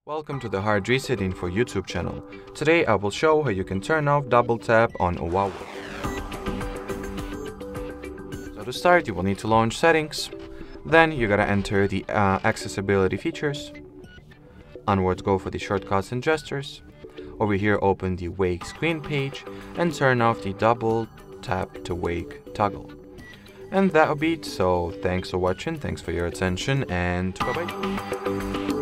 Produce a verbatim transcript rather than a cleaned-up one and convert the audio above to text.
Welcome to the HardReset.Info YouTube channel. Today I will show how you can turn off double tap on HUAWEI. So to start, you will need to launch settings. Then you gotta enter the uh, accessibility features. Onwards, go for the shortcuts and gestures. Over here, open the wake screen page and turn off the double tap to wake toggle. And that'll be it. So thanks for watching, thanks for your attention, and bye bye.